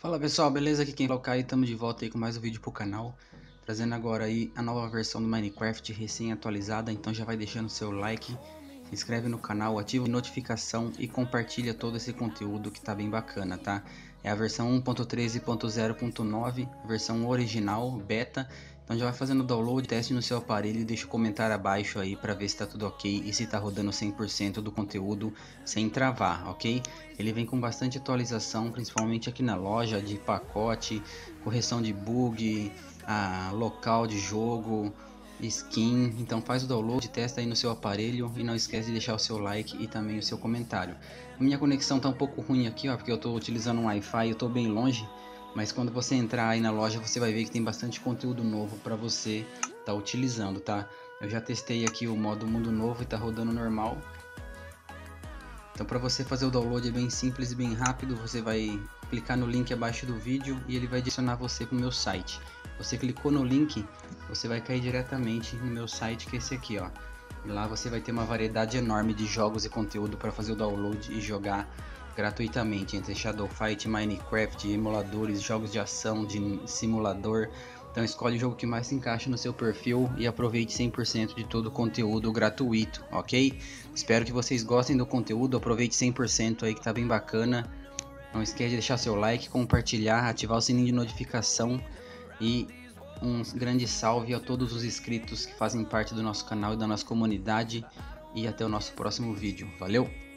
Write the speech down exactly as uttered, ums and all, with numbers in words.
Fala pessoal, beleza? Aqui quem fala é o Caio, estamos de volta aí com mais um vídeo pro canal, trazendo agora aí a nova versão do Minecraft recém atualizada. Então já vai deixando seu like, se inscreve no canal, ativa a notificação e compartilha todo esse conteúdo que tá bem bacana, tá? É a versão um ponto treze ponto zero ponto nove, versão original, beta. Então já vai fazendo o download, teste no seu aparelho e deixa o comentário abaixo aí para ver se tá tudo ok e se tá rodando cem por cento do conteúdo sem travar, ok? Ele vem com bastante atualização, principalmente aqui na loja de pacote, correção de bug, a local de jogo, skin. Então faz o download, testa aí no seu aparelho e não esquece de deixar o seu like e também o seu comentário. A minha conexão tá um pouco ruim aqui, ó, porque eu tô utilizando um Wi-Fi, eu tô bem longe. Mas quando você entrar aí na loja, você vai ver que tem bastante conteúdo novo para você tá utilizando, tá? Eu já testei aqui o modo mundo novo e tá rodando normal. Então para você fazer o download é bem simples e bem rápido. Você vai clicar no link abaixo do vídeo e ele vai direcionar você para o meu site. Você clicou no link, você vai cair diretamente no meu site, que é esse aqui, ó. E lá você vai ter uma variedade enorme de jogos e conteúdo para fazer o download e jogar gratuitamente, entre Shadow Fight, Minecraft, emuladores, jogos de ação, de simulador. Então escolhe o jogo que mais se encaixa no seu perfil e aproveite cem por cento de todo o conteúdo gratuito, ok? Espero que vocês gostem do conteúdo, aproveite cem por cento aí que tá bem bacana. Não esquece de deixar seu like, compartilhar, ativar o sininho de notificação e um grande salve a todos os inscritos que fazem parte do nosso canal e da nossa comunidade e até o nosso próximo vídeo. Valeu!